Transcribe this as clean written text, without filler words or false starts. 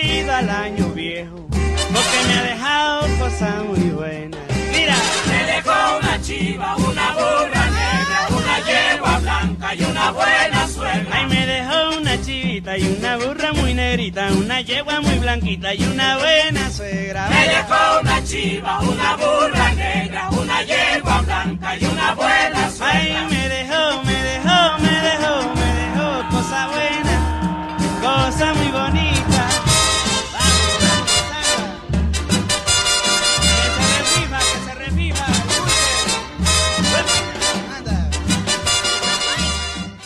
vivido al año viejo, porque me ha dejado cosas muy buenas. Mira, me dejó una chiva, una burra negra, una yegua blanca y una buena suegra. Ay, me dejó una chivita y una burra muy negrita, una yegua muy blanquita y una buena suegra. Me dejó una chiva, una burra negra, una yegua blanca y una buena suegra. Ay, me dejó, me dejó, me dejó.